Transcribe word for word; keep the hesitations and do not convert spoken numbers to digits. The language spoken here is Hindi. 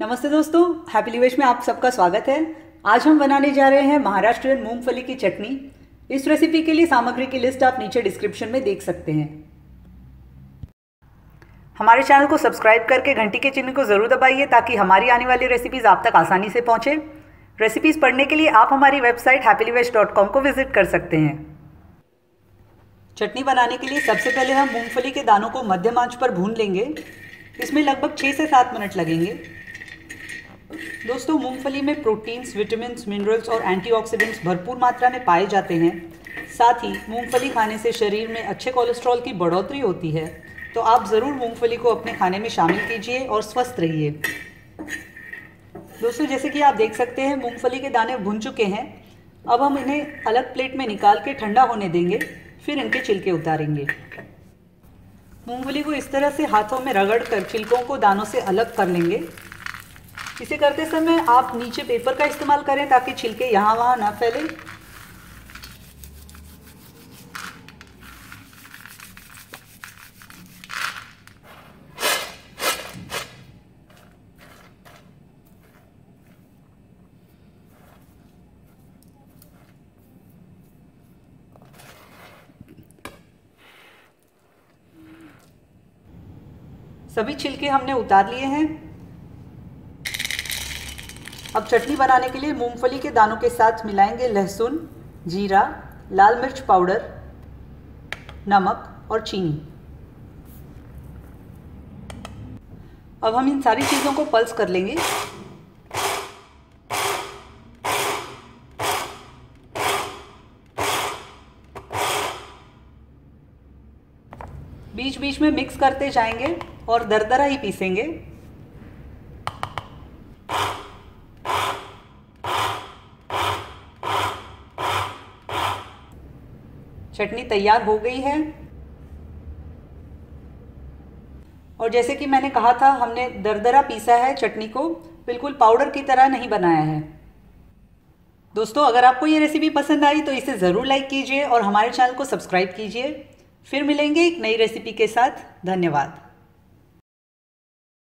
नमस्ते दोस्तों, हैप्पी लिवेश में आप सबका स्वागत है। आज हम बनाने जा रहे हैं महाराष्ट्रियन मूंगफली की चटनी। इस रेसिपी के लिए सामग्री की लिस्ट आप नीचे डिस्क्रिप्शन में देख सकते हैं। हमारे चैनल को सब्सक्राइब करके घंटी के चिन्ह को ज़रूर दबाइए ताकि हमारी आने वाली रेसिपीज़ आप तक आसानी से पहुँचे। रेसिपीज़ पढ़ने के लिए आप हमारी वेबसाइट हैप्पी लिवेश डॉट कॉम को विजिट कर सकते हैं। चटनी बनाने के लिए सबसे पहले हम मूंगफली के दानों को मध्यम आंच पर भून लेंगे। इसमें लगभग छः से सात मिनट लगेंगे। दोस्तों, मूंगफली में प्रोटीन्स, विटामिन्स, मिनरल्स और एंटीऑक्सीडेंट्स भरपूर मात्रा में पाए जाते हैं। साथ ही मूंगफली खाने से शरीर में अच्छे कोलेस्ट्रॉल की बढ़ोतरी होती है, तो आप ज़रूर मूंगफली को अपने खाने में शामिल कीजिए और स्वस्थ रहिए। दोस्तों, जैसे कि आप देख सकते हैं मूंगफली के दाने भुन चुके हैं। अब हम इन्हें अलग प्लेट में निकाल के ठंडा होने देंगे, फिर इनके छिलके उतारेंगे। मूंगफली को इस तरह से हाथों में रगड़ कर छिलकों को दानों से अलग कर लेंगे। इसे करते समय आप नीचे पेपर का इस्तेमाल करें ताकि छिलके यहाँ वहाँ ना फैले। सभी छिलके हमने उतार लिए हैं। अब चटनी बनाने के लिए मूंगफली के दानों के साथ मिलाएंगे लहसुन, जीरा, लाल मिर्च पाउडर, नमक और चीनी। अब हम इन सारी चीज़ों को पल्स कर लेंगे। बीच बीच में मिक्स करते जाएंगे और दरदरा ही पीसेंगे। चटनी तैयार हो गई है और जैसे कि मैंने कहा था, हमने दरदरा पीसा है। चटनी को बिल्कुल पाउडर की तरह नहीं बनाया है। दोस्तों, अगर आपको ये रेसिपी पसंद आई तो इसे ज़रूर लाइक कीजिए और हमारे चैनल को सब्सक्राइब कीजिए। फिर मिलेंगे एक नई रेसिपी के साथ। धन्यवाद।